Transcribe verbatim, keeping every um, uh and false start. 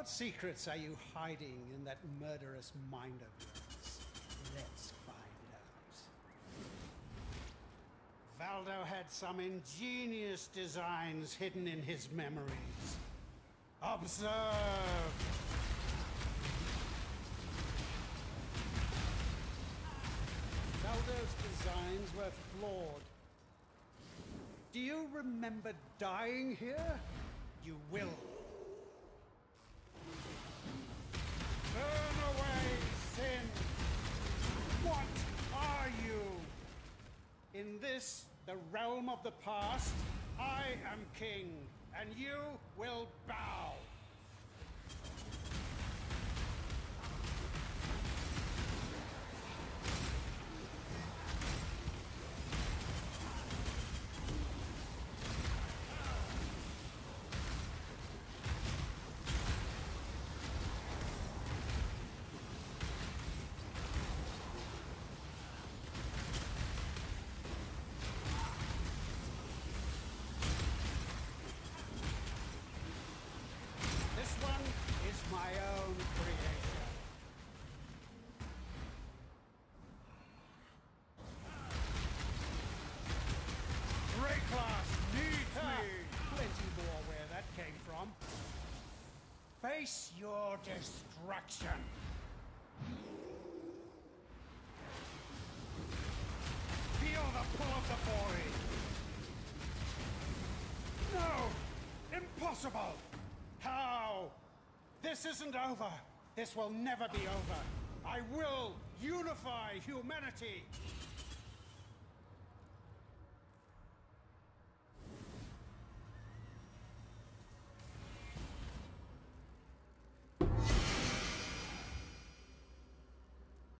What secrets are you hiding in that murderous mind of yours? Let's find out. Valdo had some ingenious designs hidden in his memories. Observe! Valdo's designs were flawed. Do you remember dying here? You will. Turn away, sin! What are you? In this, the realm of the past, I am king, and you will bow. This one is my own creation. Rayclass needs me! Plenty more where that came from. Face your destruction. Feel the pull of the void. No! Impossible! How? This isn't over. This will never be over. I will unify humanity.